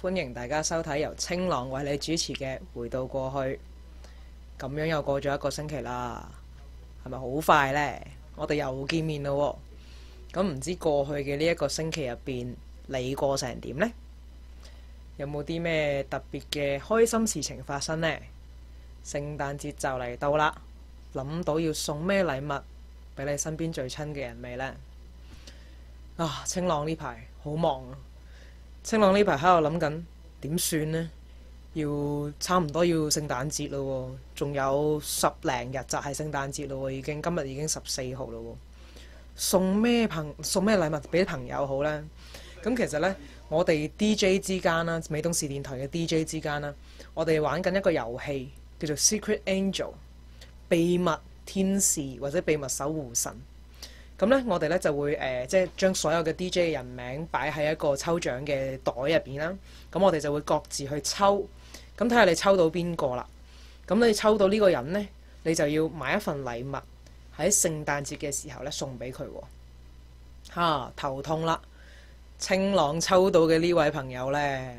歡迎大家收睇由清朗為你主持嘅《回到過去》。咁樣又過咗一個星期啦，係咪好快呢？我哋又見面啦喎。咁唔知過去嘅呢一個星期入邊，你過成點呢？有冇啲咩特別嘅開心事情發生呢？聖誕節就嚟到啦，諗到要送咩禮物俾你身邊最親嘅人未呢？啊，清朗呢排好忙啊！清朗呢排喺度諗緊點算呢？要差唔多要聖誕節咯，仲有10零日就係聖誕節咯，今日已經14號咯。送咩禮物俾朋友好呢？咁其實呢，我哋 DJ 之間啦，美東市電台嘅 DJ 之間啦，我哋玩緊一個遊戲叫做 Secret Angel 秘密天使或者秘密守護神。咁呢，我哋呢就會即係將所有嘅 DJ 嘅人名擺喺一個抽獎嘅袋入邊啦。咁我哋就會各自去抽，咁睇下你抽到邊個啦。咁你抽到呢個人呢，你就要買一份禮物喺聖誕節嘅時候呢送俾佢喎。頭痛啦！清朗抽到嘅呢位朋友呢，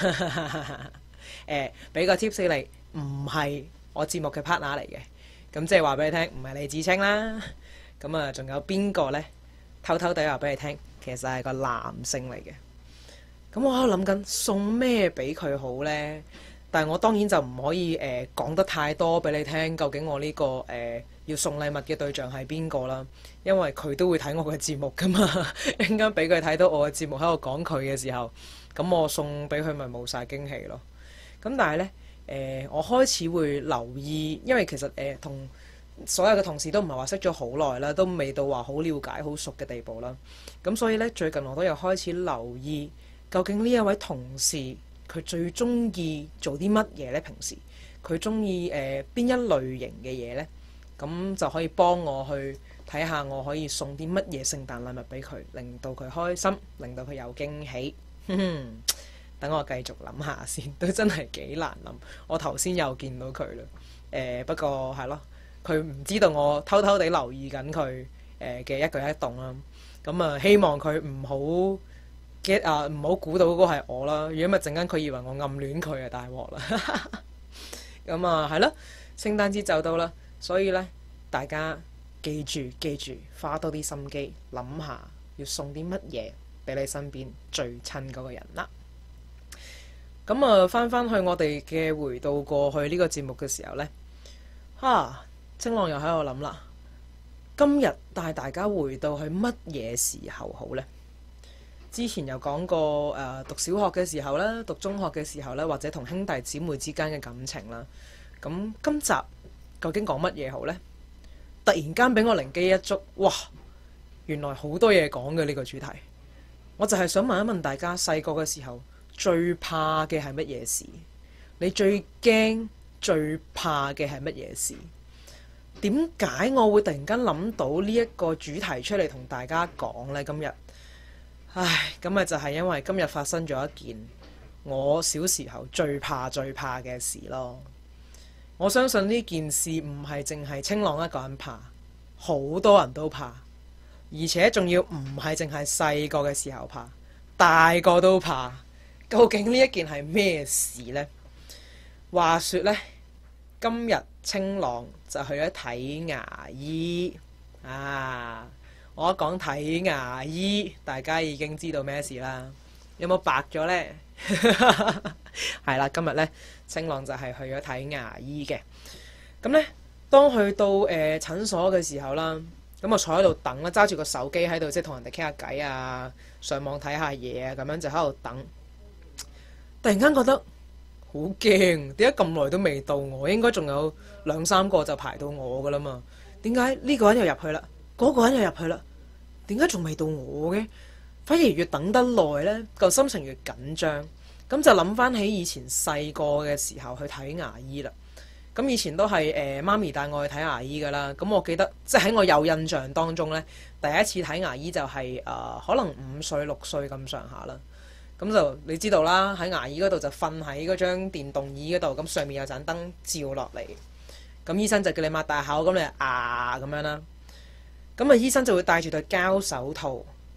俾個 tips 你，唔係我節目嘅 partner 嚟嘅。咁即係話俾你聽，唔係李芷菁啦。咁啊，仲有邊個呢？偷偷地話俾你聽，其實係個男性嚟嘅。咁我喺度諗緊送咩俾佢好呢？但係我當然就唔可以講得太多俾你聽，究竟我呢個要送禮物嘅對象係邊個啦？因為佢都會睇我嘅節目噶嘛，一陣間俾佢睇到我嘅節目喺度講佢嘅時候，咁我送俾佢咪冇晒驚喜咯。咁但係呢，我開始會留意，因為其實同所有嘅同事都唔係話識咗好耐啦，都未到話好了解、好熟嘅地步啦。咁所以呢，最近我都有開始留意，究竟呢一位同事佢最中意做啲乜嘢呢？平時佢中意邊一類型嘅嘢呢？咁就可以幫我去睇下，我可以送啲乜嘢聖誕禮物俾佢，令到佢開心，令到佢有驚喜。等我繼續諗下先，都真係幾難諗。我頭先又見到佢啦，不過係咯，佢唔知道我偷偷地留意緊佢嘅一舉一動啦。咁啊，希望佢唔好唔好估到嗰個係我啦。如果咪陣間佢以為我暗戀佢啊，大鑊啦。咁啊，係咯，聖誕節就到啦。所以呢，大家記住，花多啲心機，諗下要送啲乜嘢俾你身邊最親嗰個人啦。咁啊，翻去我哋嘅回到過去呢個節目嘅時候呢，清朗又喺度諗啦，今日帶大家回到去乜嘢時候好呢？之前有講過讀小學嘅時候啦，讀中學嘅時候啦，或者同兄弟姊妹之間嘅感情啦。咁今集究竟講乜嘢好呢？突然間俾我靈機一觸，哇！原來好多嘢講嘅呢個主題。我就係想問一問大家，細個嘅時候最怕嘅係乜嘢事？你最驚最怕嘅係乜嘢事？點解我會突然間諗到呢一個主題出嚟同大家講呢？今日，咁咪就係因為今日發生咗一件我小時候最怕嘅事咯。我相信呢件事唔係淨係清朗一個人怕，好多人都怕，而且仲要唔係淨係細個嘅時候怕，大個都怕。究竟呢一件係咩事呢？話說呢，今日清朗就去咗睇牙醫啊！我一講睇牙醫，大家已經知道咩事啦。有冇白咗呢？係啦，今日呢，清朗就係去咗睇牙醫嘅。咁呢，當去到診所嘅時候啦，咁我坐喺度等啦，揸住個手機喺度，即係同人哋傾下偈啊，上網睇下嘢啊，咁樣就喺度等。突然間覺得好驚，點解咁耐都未到我？應該仲有2、3個就排到我噶啦嘛？點解呢個人又入去啦，嗰個人又入去啦？點解仲未到我嘅？反而越等得耐呢，個心情越緊張。咁就諗翻起以前細個嘅時候去睇牙醫啦。咁以前都係媽咪帶我去睇牙醫噶啦。咁我記得即係喺我有印象當中呢，第一次睇牙醫就係可能5歲6歲咁上下啦。咁就你知道啦，喺牙醫嗰度就瞓喺嗰張電動椅嗰度，咁上面有盞燈照落嚟。咁醫生就叫你擘大口，咁你咁樣啦。咁啊，醫生就會戴住對膠手套，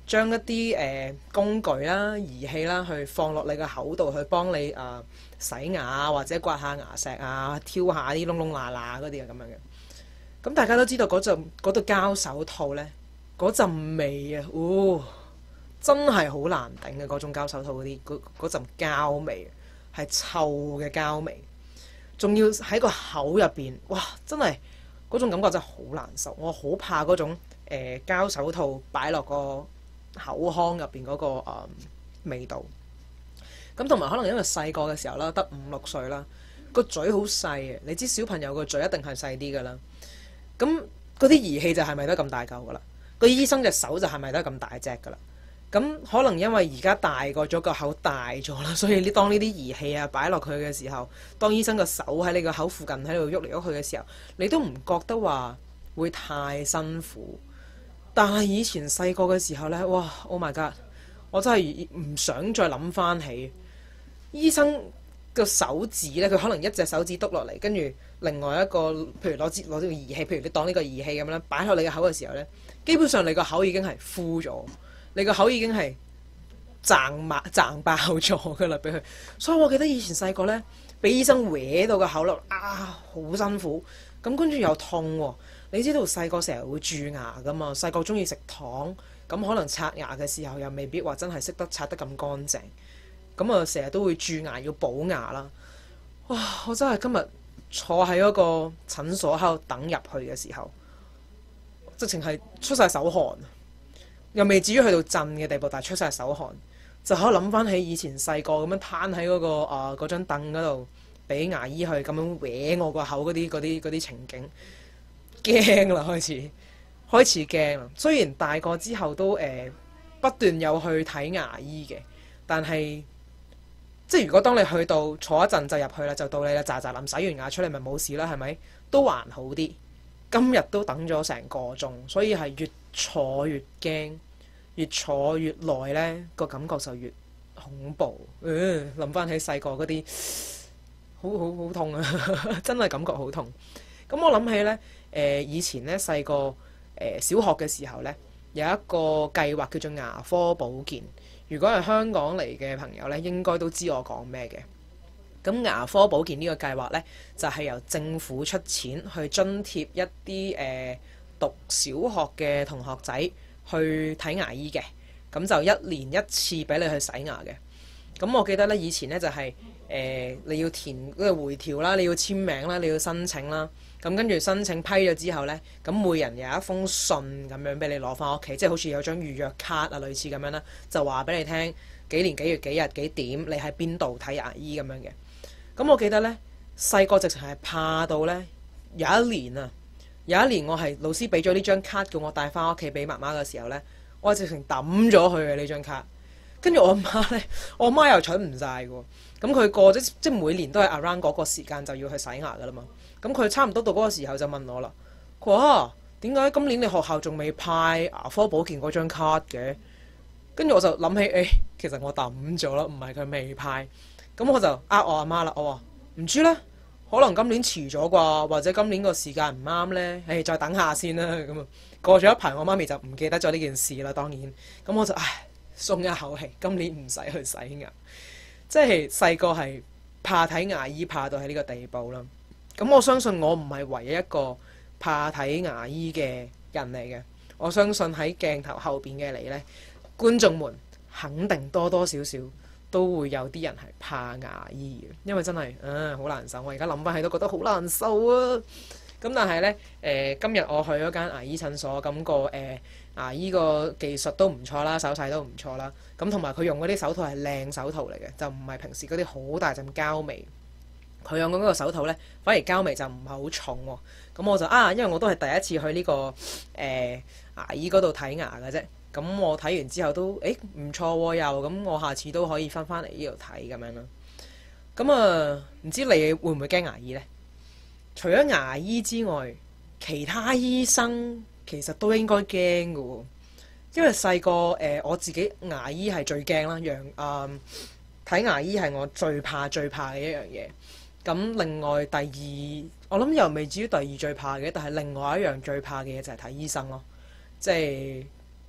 將一啲工具啦、儀器啦，去放落你個口度，去幫你洗牙或者刮下牙石啊，挑下啲窿窿罅罅嗰啲咁樣嘅。咁大家都知道嗰對膠手套呢，嗰陣味啊，真係好難頂嘅嗰種膠手套嗰陣膠味，係臭嘅膠味，仲要喺個口入邊，哇！真係嗰種感覺真係好難受，我好怕嗰種膠手套擺落個口腔入邊嗰個味道。咁同埋可能因為細個嘅時候啦，得5、6歲啦，個嘴好細嘅，你知小朋友個嘴一定係細啲噶啦。咁嗰啲儀器就係咪都咁大嚿噶啦？個醫生隻手就係咪都咁大隻噶啦？咁可能因為而家大個咗，個口大咗啦，所以當呢啲儀器啊擺落去嘅時候，當醫生個手喺你個口附近喺度喐嚟喐去嘅時候，你都唔覺得話會太辛苦。但係以前細個嘅時候呢，哇 ！Oh my god！我真係唔想再諗翻起醫生個手指呢，佢可能一隻手指篤落嚟，跟住另外一個，譬如攞呢個儀器，譬如你當呢個儀器咁樣擺喺你個口嘅時候呢，基本上你個口已經係枯咗，你個口已經係掙爆咗噶啦，俾佢。所以我記得以前細個呢，俾醫生搲到個口落，好辛苦，咁跟住又痛喎。你知道細個成日會蛀牙噶嘛？細個中意食糖，咁可能刷牙嘅時候又未必話真係識得刷得咁乾淨，咁啊成日都會蛀牙要補牙啦。哇！我真係今日坐喺嗰個診所喺度等入去嘅時候，直情係出晒手汗，又未至於去到震嘅地步，但係出晒手汗，就可以諗翻起以前細個咁樣攤喺嗰張凳嗰度，俾牙醫去咁樣搲我個口嗰啲情景。驚啦，開始驚啦。雖然大個之後都不斷有去睇牙醫嘅，但係即係如果當你去到坐一陣就入去啦，就到你啦，喳喳臨洗完牙出嚟咪冇事啦，係咪？都還好啲。今日都等咗成個鐘，所以係越坐越驚，越坐越耐呢個感覺就越恐怖。諗翻起細個嗰啲，好痛啊！真係感覺好痛。咁我諗起呢。以前咧細個小學嘅時候呢，有一個計劃叫做牙科保健。如果係香港嚟嘅朋友呢，應該都知我講咩嘅。咁牙科保健呢個計劃呢，就係由政府出錢去津貼一啲讀小學嘅同學仔去睇牙醫嘅。咁就1年1次俾你去洗牙嘅。咁我記得呢，以前呢就係你要填嗰個回條啦，你要簽名啦，你要申請啦。咁跟住申請批咗之後呢，咁每人有一封信咁樣俾你攞翻屋企，即係好似有張預約卡啊，類似咁樣啦，就話俾你聽幾年幾月幾日幾點，你喺邊度睇牙醫咁樣嘅。咁我記得呢，細個直情係怕到呢，有一年我係老師俾咗呢張卡叫我帶翻屋企俾媽媽嘅時候呢，我係直情抌咗佢嘅呢張卡。跟住我阿媽呢，我阿媽又蠢唔晒嘅喎。咁佢過即每年都係 around 嗰個時間就要去洗牙噶啦嘛。咁佢差唔多到嗰個時候就問我啦，佢話點解今年你學校仲未派牙科保健嗰張卡嘅？跟住我就諗起，其實我抌咗啦，唔係佢未派。咁我就我阿媽啦，我話唔知呢，可能今年遲咗啩，或者今年個時間唔啱呢。再等下先啦。咁啊，過咗一排，我媽咪就唔記得咗呢件事啦。當然，咁我就鬆一口氣，今年唔使去洗牙。即係細個係怕睇牙醫，怕到喺呢個地步啦。咁我相信我唔係唯一一個怕睇牙醫嘅人嚟嘅。我相信喺鏡頭後邊嘅你呢，觀眾們肯定多多少少都會有啲人係怕牙醫嘅，因為真係好難受。我而家諗翻起都覺得好難受啊！咁但係呢，今日我去嗰間牙醫診所，咁個牙醫個技術都唔錯啦，手勢都唔錯啦。咁同埋佢用嗰啲手套係靚手套嚟嘅，就唔係平時嗰啲好大陣膠味。佢用嗰個手套呢，反而膠味就唔係好重喎。咁我就因為我都係第一次去呢個牙醫嗰度睇牙嘅啫。咁我睇完之後都唔錯喎，又咁我下次都可以翻嚟呢度睇咁樣啦。咁唔知你會唔會驚牙醫呢？除咗牙醫之外，其他醫生其實都應該驚嘅喎，因為細個我自己牙醫係最驚啦，睇牙醫係我最怕嘅一樣嘢。咁另外第二，我諗又未至於第二最怕嘅，但係另外一樣最怕嘅嘢就係睇醫生咯。即係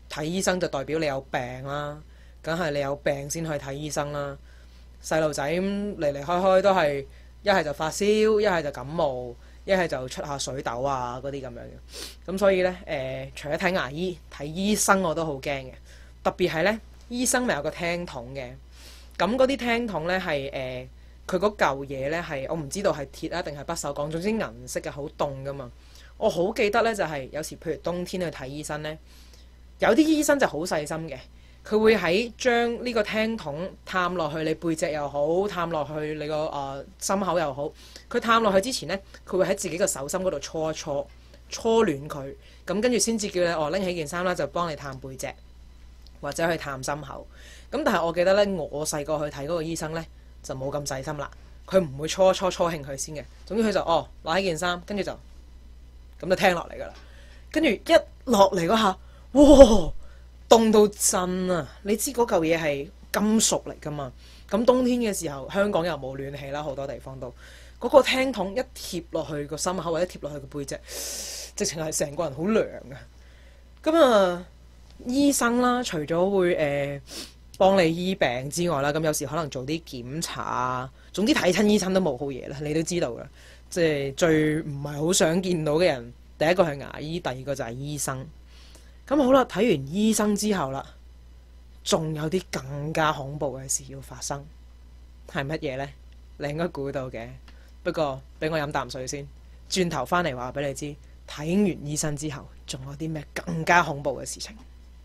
睇醫生就代表你有病啦，梗係你有病先去睇醫生啦。細路仔咁嚟嚟開開都係一係就發燒，一係就感冒，一係就出下水痘啊嗰啲咁樣嘅。咁所以呢，除咗睇牙醫，睇醫生我都好驚嘅。特別係呢，醫生咪有個聽筒嘅，咁嗰啲聽筒呢係佢嗰嚿嘢呢係我唔知道係鐵啊定係不鏽鋼，總之銀色嘅，好凍噶嘛。我好記得呢，就係有時譬如冬天去睇醫生呢，有啲醫生就好細心嘅。佢會喺將呢個聽筒探落去你背脊又好，探落去你個心口又好。佢探落去之前呢，佢會喺自己個手心嗰度搓一搓，搓暖佢。咁跟住先至叫你拎起件衫啦，就幫你探背脊或者去探心口。咁但係我記得呢，我細個去睇嗰個醫生呢，就冇咁細心啦。佢唔會搓興佢先嘅。總之佢就攞起件衫，跟住就咁就聽落嚟噶啦。跟住一落嚟嗰下，哇！凍到震啊！你知嗰嚿嘢係金屬嚟噶嘛？咁冬天嘅時候，香港又冇暖氣啦，好多地方都嗰個聽筒一貼落去個心口或者貼落去個背脊，直情係成個人好涼啊！咁啊，醫生啦，除咗會幫你醫病之外啦，咁有時可能做啲檢查啊，總之睇親醫生都冇好嘢啦，你都知道噶。即係最唔係好想見到嘅人，第一個係牙醫，第二個就係醫生。咁好啦，睇完醫生之後啦，仲有啲更加恐怖嘅事要發生，係乜嘢呢？你應該估到嘅，不過俾我飲啖水先，轉頭返嚟話俾你知，睇完醫生之後，仲有啲咩更加恐怖嘅事情。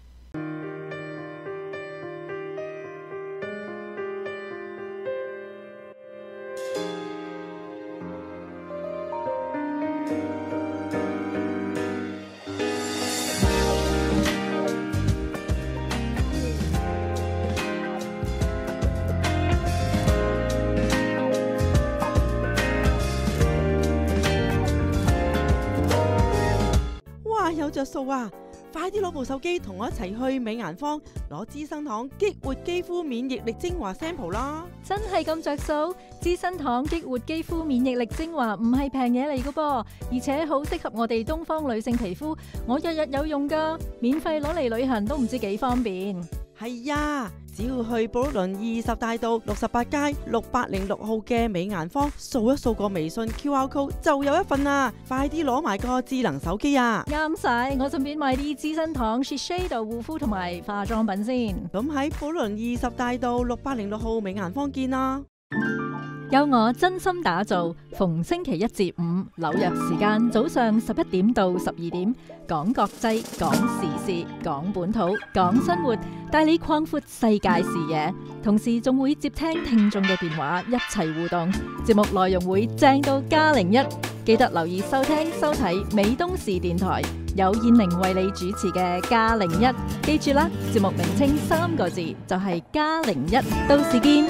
有着數啊！快啲攞部手機同我一齊去美顏坊攞資生堂激活肌膚免疫力精華 sample 啦！ 真係咁着數？資生堂激活肌膚免疫力精華唔係平嘢嚟㗎噃，而且好適合我哋東方女性皮膚，我日日有用㗎，免費攞嚟旅行都唔知幾方便。 係呀，只要去寶輪20大道68街606號嘅美顏坊，掃一掃個微信 QR code 就有一份啦！快啲攞埋個智能手機啊！ 啱晒，我順便買啲資生堂 Shiseido 護膚同埋化妝品先。 咁喺寶輪20大道606號美顏坊見啦！ 有我真心打造，逢星期一至五紐約時間早上11點到12點，講國際，講時事，講本土，講生活，帶你擴闊世界視野。同時仲會接聽聽眾嘅電話，一齊互動。節目內容會正到+01，記得留意收聽收睇美東視電台，有燕玲為你主持嘅+01。記住啦，節目名稱3個字就係+01，到時見。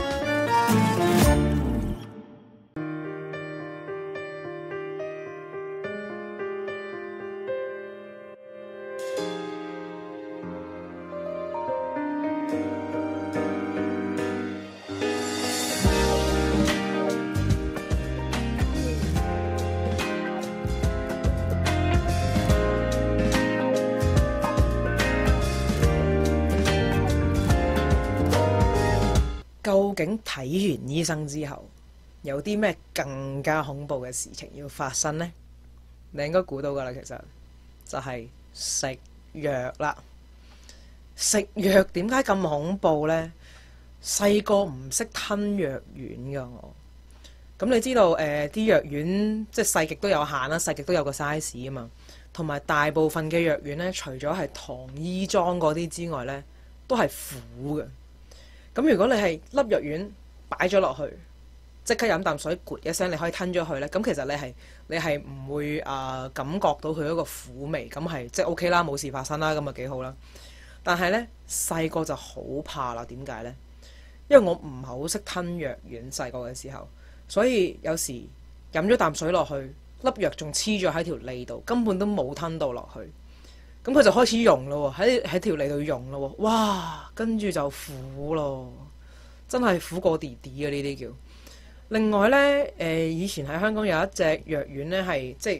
究竟睇完醫生之後，有啲咩更加恐怖嘅事情要發生呢？你應該估到噶啦，其實就係食藥啦。食藥點解咁恐怖呢？細個唔識吞藥丸噶我。咁你知道啲藥丸即係細極都有限啦，細極都有個 size 啊嘛。同埋大部分嘅藥丸呢，除咗係糖衣裝嗰啲之外呢，都係苦嘅。咁如果你係粒藥丸擺咗落去，即刻飲啖水，咕一聲你可以吞咗佢呢。咁其實你係唔會感覺到佢一個苦味，咁係即係 OK 啦，冇事發生啦，咁啊幾好啦。但係呢，細個就好怕啦，點解呢？因為我唔係好識吞藥丸，細個嘅時候，所以有時飲咗啖水落去，粒藥仲黐咗喺條脷度，根本都冇吞到落去。咁佢就開始溶咯喎，喺條脷度溶咯喎，哇！跟住就苦咯，真係苦過弟弟啊！呢啲叫。另外呢，以前喺香港有一隻藥丸呢，係即係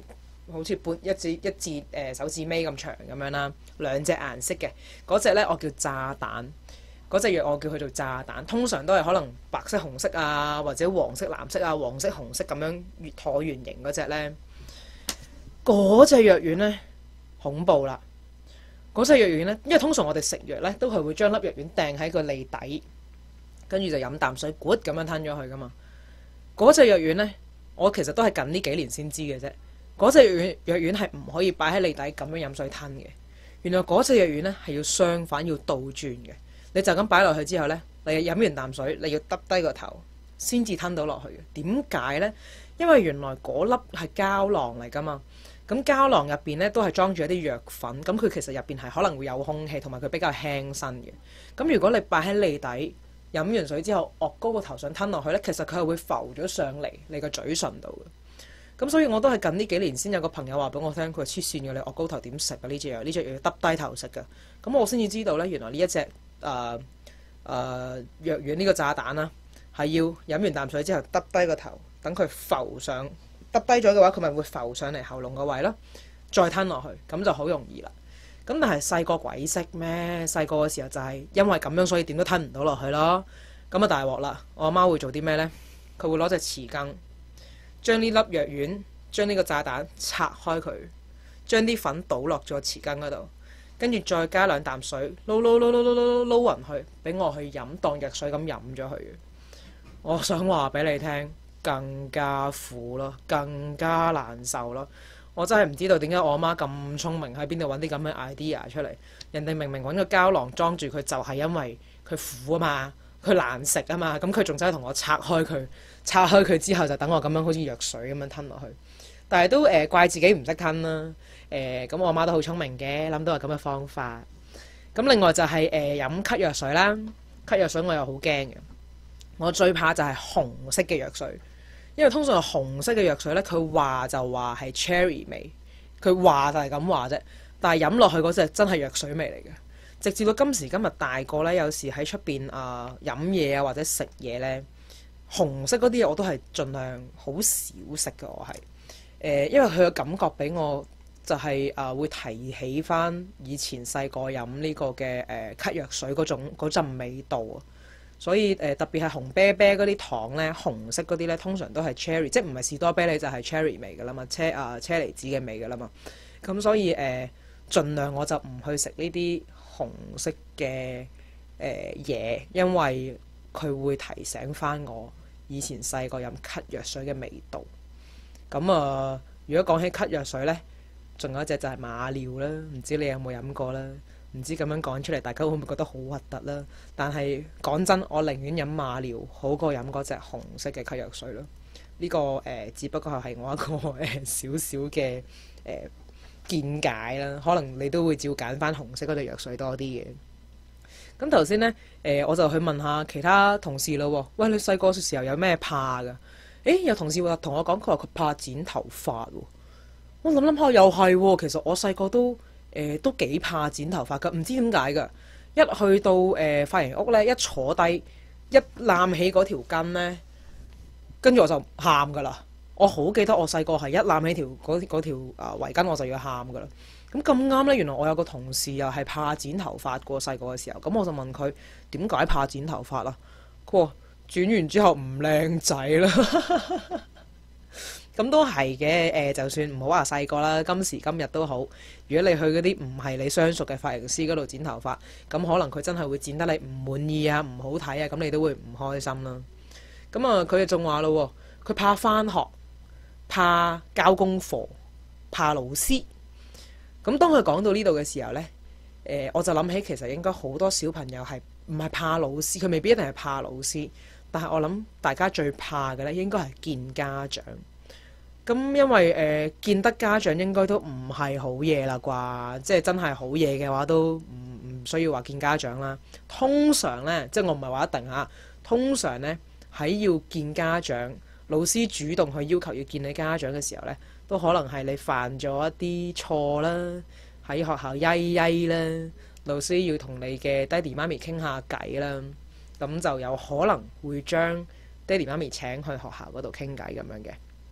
好似一節手指尾咁長咁樣啦，兩隻顏色嘅嗰隻呢，我叫炸彈。嗰隻藥我叫佢做炸彈，通常都係可能白色、紅色啊，或者黃色、藍色啊、黃色、紅色咁樣越橢圓形嗰隻呢。嗰隻藥丸呢，恐怖啦！嗰隻藥丸呢，因為通常我哋食藥呢，都係會將粒藥丸掟喺個脷底，跟住就飲啖水，咕咁樣吞咗佢噶嘛。嗰隻藥丸呢，我其實都係近呢幾年先知嘅啫。嗰隻藥丸係唔可以擺喺脷底咁樣飲水吞嘅。原來嗰隻藥丸呢，係要相反，要倒轉嘅。你就咁擺落去之後呢，你飲完啖水，你要耷低個頭先至吞到落去嘅。點解呢？因為原來嗰粒係膠囊嚟噶嘛。咁膠囊入邊呢，都係裝住一啲藥粉，咁佢其實入邊係可能會有空氣，同埋佢比較輕身嘅。咁如果你擺喺脷底飲完水之後，岳高個頭想吞落去呢，其實佢係會浮咗上嚟你個嘴唇度嘅。咁所以我都係近呢幾年先有個朋友話俾我聽，佢話黐線嘅，你岳高頭點食啊？呢隻藥要耷低頭食嘅。咁我先至知道呢，原來呢一隻藥丸呢個炸彈啦，係要飲完啖水之後耷低個頭，等佢浮上，耷低咗嘅話，佢咪會浮上嚟喉嚨個位咯，再吞落去，咁就好容易啦。咁但係細個鬼識咩？細個嘅時候就係因為咁樣，所以點都吞唔到落去咯。咁啊大鑊啦！我阿媽會做啲咩呢？佢會攞隻匙羹，將呢粒藥丸，將呢個炸彈拆開佢，將啲粉倒落咗匙羹嗰度。跟住再加兩啖水，撈勻去，俾我去飲，當藥水咁飲咗佢。我想話俾你聽，更加苦咯，更加難受咯。我真係唔知道點解我阿媽咁聰明，喺邊度揾啲咁嘅 idea 出嚟。人哋明明揾個膠囊裝住佢，就係因為佢苦啊嘛，佢難食啊嘛。咁佢仲真係同我拆開佢，拆開佢之後就等我咁樣好似藥水咁樣吞落去。但係都怪自己唔識吞啦。咁我阿媽都好聰明嘅，諗到係咁嘅方法。咁另外就係飲咳藥水啦，咳藥水我又好驚嘅。我最怕就係紅色嘅藥水，因為通常紅色嘅藥水呢，佢話就話係 cherry 味，佢話就係咁話啫。但係飲落去嗰隻真係藥水味嚟嘅。直至到今時今日大個呢，有時喺出邊飲嘢啊或者食嘢呢，紅色嗰啲嘢我都係盡量好少食嘅。我係因為佢嘅感覺俾我。就係會提起翻以前細個飲呢個嘅咳藥水嗰陣味道啊，所以特別係紅啤啤嗰啲糖呢，紅色嗰啲呢，通常都係 cherry， 即係唔係士多啤梨就係 cherry 味㗎啦嘛，車厘子嘅味㗎啦嘛，咁所以盡量我就唔去食呢啲紅色嘅嘢，因為佢會提醒翻我以前細個飲咳藥水嘅味道。咁如果講起咳藥水呢，仲有一隻就係馬尿啦，唔知你有冇飲過啦？唔知咁樣講出嚟，大家會唔會覺得好核突啦？但係講真，我寧願飲馬尿好過飲嗰隻紅色嘅咳藥水咯。呢個只不過係我一個少少嘅見解啦。可能你都會照揀翻紅色嗰隻藥水多啲嘅。咁頭先呢，我就去問下其他同事咯喎。喂，你細個嘅時候有咩怕㗎？有同事話同我講，佢話佢怕剪頭髮喎。我諗下又係喎，其實我細個都幾怕剪頭髮㗎，唔知點解㗎。一去到髮型屋呢，一坐低一攬起嗰條巾呢，跟住我就喊㗎啦。我好記得我細個係一攬起嗰條圍巾我就要喊㗎啦。咁啱呢，原來我有個同事又係怕剪頭髮過細個嘅時候，咁我就問佢點解怕剪頭髮啊？佢話剪完之後唔靚仔啦。咁都係嘅，就算唔好話細個啦，今時今日都好。如果你去嗰啲唔係你相熟嘅髮型師嗰度剪頭髮，咁可能佢真係會剪得你唔滿意啊，唔好睇啊，咁你都會唔開心啦。咁佢就仲話咯，佢怕返學，怕交功課，怕老師。咁當佢講到呢度嘅時候呢，我就諗起其實應該好多小朋友係唔係怕老師，佢未必一定係怕老師，但係我諗大家最怕嘅呢應該係見家長。咁因為見得家長應該都唔係好嘢啦啩，即係真係好嘢嘅話都唔需要話見家長啦。通常呢，即係我唔係話一定嚇，通常呢，喺要見家長，老師主動去要求要見你家長嘅時候呢，都可能係你犯咗一啲錯啦，喺學校曳曳啦，老師要同你嘅爹哋媽咪傾下偈啦，咁就有可能會將爹哋媽咪請去學校嗰度傾偈咁樣嘅。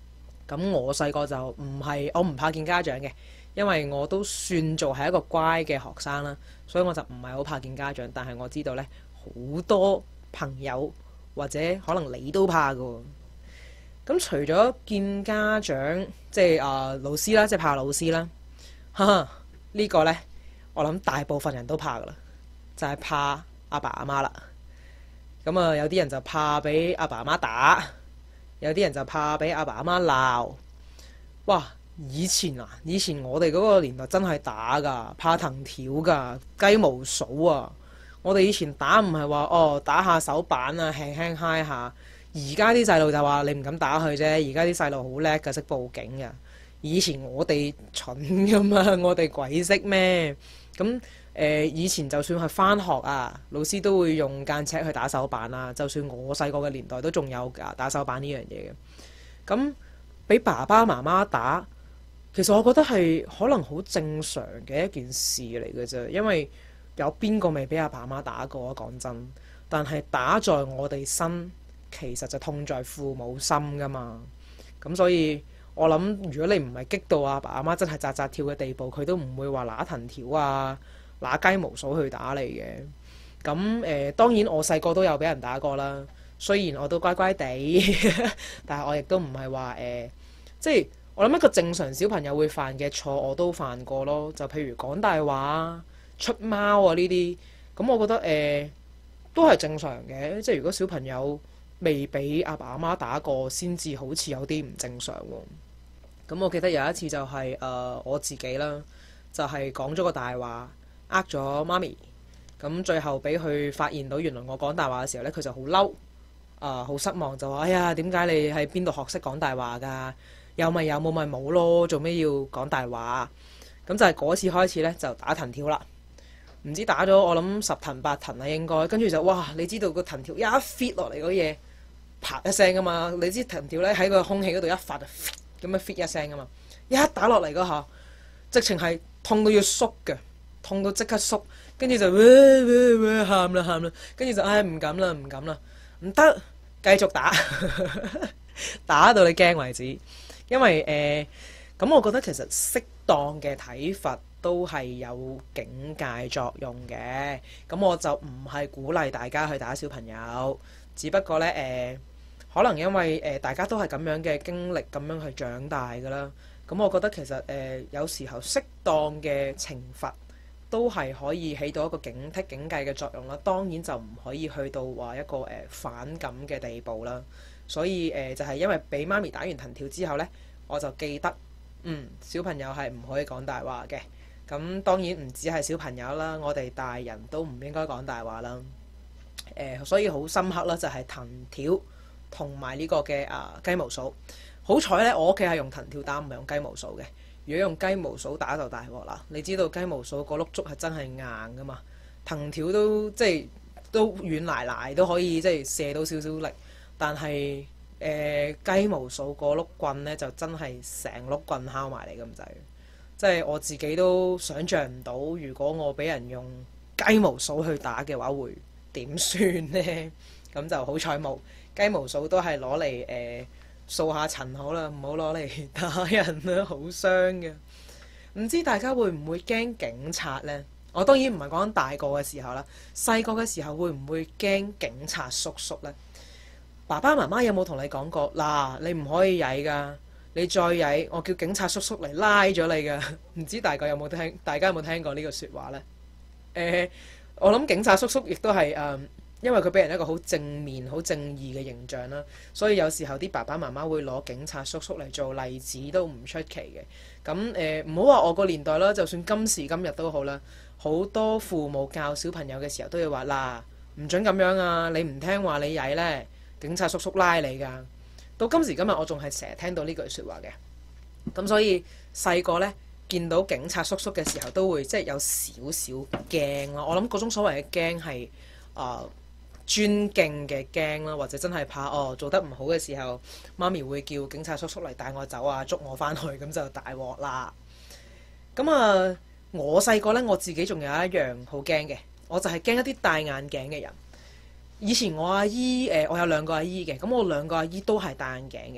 咁我細個就我唔怕見家長嘅，因為我都算做係一個乖嘅學生啦，所以我就唔係好怕見家長。但係我知道呢，好多朋友或者可能你都怕㗎喎。咁除咗見家長，即係老師啦，即係怕老師啦，哈哈，呢個呢，我諗大部分人都怕㗎啦，就係怕阿爸阿媽啦。咁有啲人就怕俾阿爸阿媽打，有啲人就怕俾阿爸阿媽鬧。哇！以前我哋嗰個年代真係打㗎，怕藤條㗎，雞毛掃啊！我哋以前打唔係話打下手板啊，輕輕揩下。而家啲細路就話你唔敢打佢啫。而家啲細路好叻㗎，識報警㗎。以前我哋蠢㗎嘛，我哋鬼識咩？咁以前就算係返學啊，老師都會用間尺去打手板啊。就算我細個嘅年代都仲有打手板呢樣嘢嘅。咁俾爸爸媽媽打，其實我覺得係可能好正常嘅一件事嚟嘅啫。因為有邊個未俾阿爸媽打過啊？講真，但係打在我哋身，其實就痛在父母心噶嘛。咁所以我諗，如果你唔係激到阿爸阿媽真係扎扎跳嘅地步，佢都唔會話拿藤條啊，拿雞毛掃去打你嘅。咁當然我細個都有俾人打過啦。雖然我都乖乖地，但係我亦都唔係話即係我諗一個正常小朋友會犯嘅錯，我都犯過咯。就譬如講大話、出貓啊呢啲，咁我覺得都係正常嘅。即係如果小朋友未俾阿爸阿媽打過，先至好似有啲唔正常喎。咁我記得有一次就係我自己啦，就係講咗個大話，呃咗媽咪。咁最後俾佢發現到原來我講大話嘅時候呢，佢就好嬲。好失望，就話：哎呀，點解你喺邊度學識講大話㗎？有咪有，冇咪冇咯，做咩要講大話？咁就係嗰次開始呢，就打藤條啦。唔知打咗我諗10藤8藤啦，應該。跟住就哇，你知道個藤條一 fit 落嚟嗰嘢，啪一聲㗎嘛。你知藤條呢喺個空氣嗰度一發就咁樣 fit 一聲㗎嘛。一打落嚟嗰下，直情係痛到要縮嘅，痛到即刻縮，跟住就喊啦喊啦，跟住就唉唔敢啦唔敢啦，唔得。繼續打，打到你驚為止。因為咁我覺得其實適當嘅體罰都係有警戒作用嘅。咁我就唔係鼓勵大家去打小朋友，只不過呢，可能因為大家都係咁樣嘅經歷，咁樣去長大㗎啦。咁我覺得其實有時候適當嘅懲罰都係可以起到一個警惕警戒嘅作用啦。當然就唔可以去到話一個反感嘅地步啦。所以就係因為俾媽咪打完藤條之後呢，我就記得小朋友係唔可以講大話嘅。咁當然唔止係小朋友啦，我哋大人都唔應該講大話啦。所以好深刻啦，就係藤條同埋呢個嘅雞毛掃。好彩呢，我屋企係用藤條打，唔係用雞毛掃嘅。如果用雞毛掃打就大鑊啦！你知道雞毛掃嗰碌竹係真係硬噶嘛，藤條都即係都軟賴賴都可以即係射到少少力，但係雞毛掃嗰碌棍呢，就真係成碌棍敲埋嚟咁滯，即係我自己都想像唔到，如果我俾人用雞毛掃去打嘅話，會點算呢？咁就好彩冇，雞毛掃都係攞嚟掃下塵好啦，唔好攞嚟打人啦，好傷嘅。唔知大家會唔會驚警察呢？我當然唔係講大個嘅時候啦，細個嘅時候會唔會驚警察叔叔呢？爸爸媽媽有冇同你講過？嗱，你唔可以曳㗎，你再曳，我叫警察叔叔嚟拉咗你㗎。唔知大家有冇聽過呢個説話呢？我諗警察叔叔亦都係因為佢俾人一個好正面、好正義嘅形象啦，所以有時候啲爸爸媽媽會攞警察叔叔嚟做例子都唔出奇嘅。咁唔好話我個年代啦，就算今時今日都好啦，好多父母教小朋友嘅時候都要話嗱，唔準咁樣啊！你唔聽話你曳呢，警察叔叔拉你㗎。到今時今日我仲係成日聽到呢句説話嘅。咁所以細個呢，見到警察叔叔嘅時候都會即係有少少驚咯。我諗嗰種所謂嘅驚係尊敬嘅驚啦，或者真係怕做得唔好嘅時候，媽咪會叫警察叔叔嚟帶我走啊，捉我返去，咁就大鑊啦。咁我細個呢，我自己仲有一樣好驚嘅，我就係驚一啲戴眼鏡嘅人。以前我阿姨我有2個阿姨嘅，咁我2個阿姨都係戴眼鏡嘅。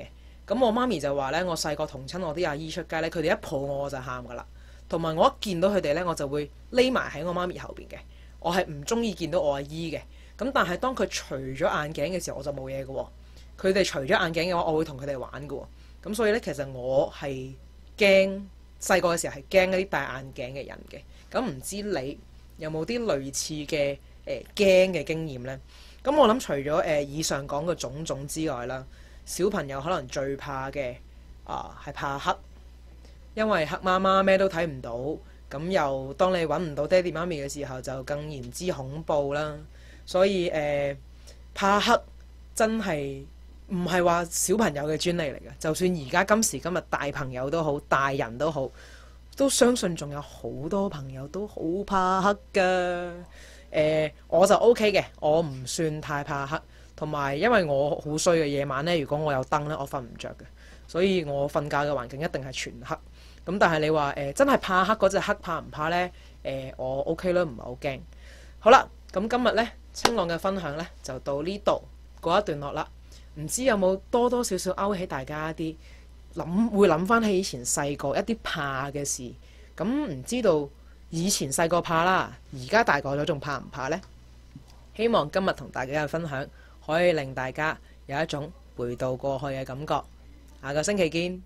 咁我媽咪就話呢，我細個同親我啲阿姨出街呢，佢哋一抱我就喊噶啦。同埋我一見到佢哋呢，我就會匿埋喺我媽咪後邊嘅。我係唔中意見到我阿姨嘅。咁但係當佢除咗眼鏡嘅時候，我就冇嘢嘅喎。佢哋除咗眼鏡嘅話，我會同佢哋玩嘅喎。咁所以呢，其實我係驚細個嘅時候係驚嗰啲戴眼鏡嘅人嘅。咁唔知你有冇啲類似嘅驚嘅經驗呢？咁我諗除咗以上講嘅種種之外啦，小朋友可能最怕嘅係怕黑，因為黑媽媽咩都睇唔到，咁又當你揾唔到爹哋媽咪嘅時候，就更言之恐怖啦。所以怕黑真係唔係話小朋友嘅專利嚟嘅，就算而家今時今日大朋友都好，大人都好，都相信仲有好多朋友都好怕黑㗎。我就 OK 嘅，我唔算太怕黑，同埋因為我好衰嘅，夜晚呢，如果我有燈呢，我瞓唔着嘅，所以我瞓覺嘅環境一定係全黑。咁但係你話真係怕黑嗰隻黑怕唔怕呢？我 OK 啦，唔係好驚。好啦，咁今日呢，清朗嘅分享呢，就到呢度告一段落啦。唔知有冇多多少少勾起大家一啲會諗翻起以前細個一啲怕嘅事。咁唔知道以前細個怕啦，而家大個咗仲怕唔怕呢？希望今日同大家嘅分享可以令大家有一種回到過去嘅感覺。下個星期見。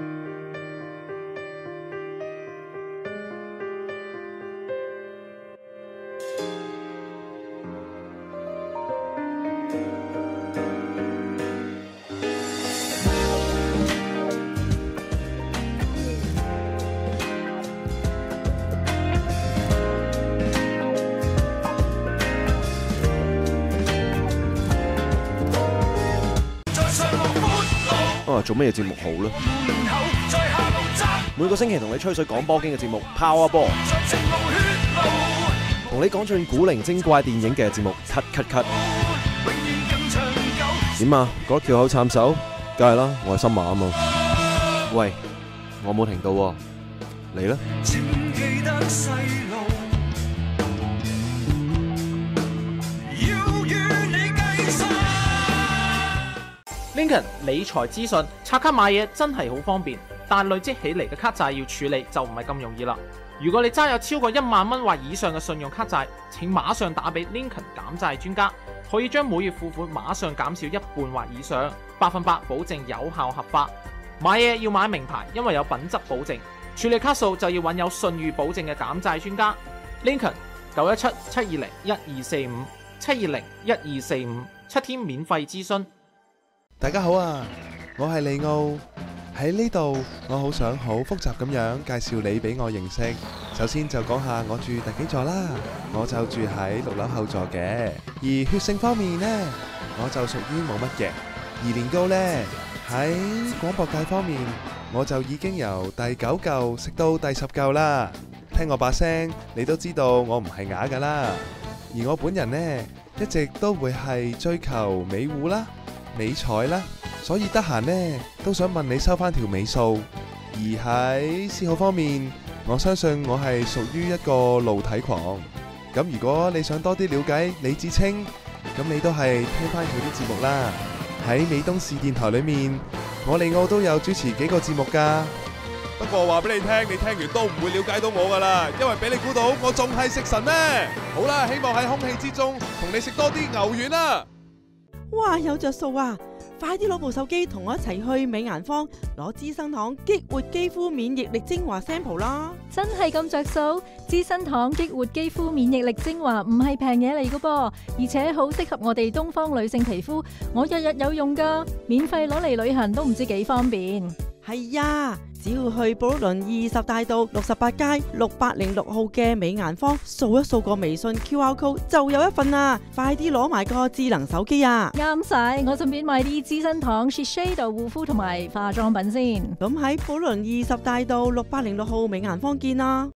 做咩節目好呢？每個星期同你吹水講波經嘅節目 Power Ball， 同你講盡古靈精怪電影嘅節目 Cut Cut Cut。點啊？覺得翹口撐手？梗係啦，我係新馬啊嘛。喂，我冇停到喎，嚟啦！ Lincoln 理財資訊，刷卡買嘢真係好方便，但累積起嚟嘅卡債要處理就唔係咁容易啦。如果你揸有超過1萬蚊或以上嘅信用卡債，請馬上打俾 Lincoln 減債專家，可以將每月付款馬上減少1半或以上，100%保證有效合法。買嘢要買名牌，因為有品質保證。處理卡數就要揾有信譽保證嘅減債專家。Lincoln 917-720-1245 720-1245 7天免費諮詢。 大家好啊，我係利奧喺呢度，我好想好複雜咁樣介紹你俾我認識。首先就講下我住第幾座啦，我就住喺6樓後座嘅。而血性方面呢，我就屬於冇乜嘅。而年糕呢，喺廣播界方面，我就已經由第9嚿食到第10嚿啦。聽我把聲，你都知道我唔係啞噶啦。而我本人呢，一直都會係追求美戶啦、美彩啦，所以得閒呢都想問你收翻條尾數。而喺嗜好方面，我相信我係屬於一個露體狂。咁如果你想多啲了解李芷菁，咁你都係聽翻佢啲節目啦。喺美東視電台裏面，我利奧都有主持幾個節目噶。不過話俾你聽，你聽完都唔會了解到我噶啦，因為俾你估到我仲係食神呢。好啦，希望喺空氣之中同你食多啲牛丸啦。 哇，有着數啊！快啲攞部手機同我一齊去美顏坊攞資生堂激活肌膚免疫力精華 sample 啦！ 真係咁着數？資生堂激活肌膚免疫力精華唔係平嘢嚟㗎噃，而且好適合我哋東方女性皮膚，我日日有用㗎，免費攞嚟旅行都唔知幾方便。 係呀，只要去寶輪20大道68街606號嘅美顏坊掃一掃個微信 QR code 就有一份啦！快啲攞埋個智能手機啊！ 啱晒，我順便買啲資生堂 Shiseido 護膚同埋化妝品先。 咁喺寶輪20大道606號美顏坊見啦！